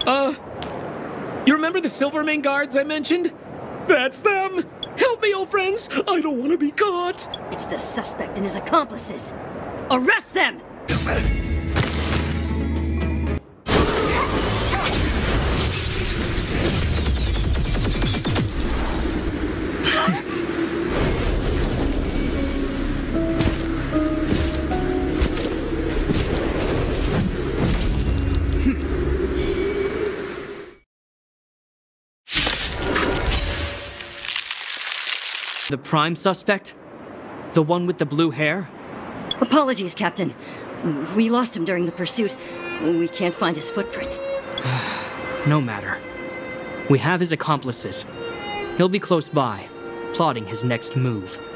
You remember the Silvermane guards I mentioned? That's them! Help me, old friends! I don't want to be caught! It's the suspect and his accomplices. Arrest them! The prime suspect? The one with the blue hair? Apologies, Captain. We lost him during the pursuit. We can't find his footprints. No matter. We have his accomplices. He'll be close by, plotting his next move.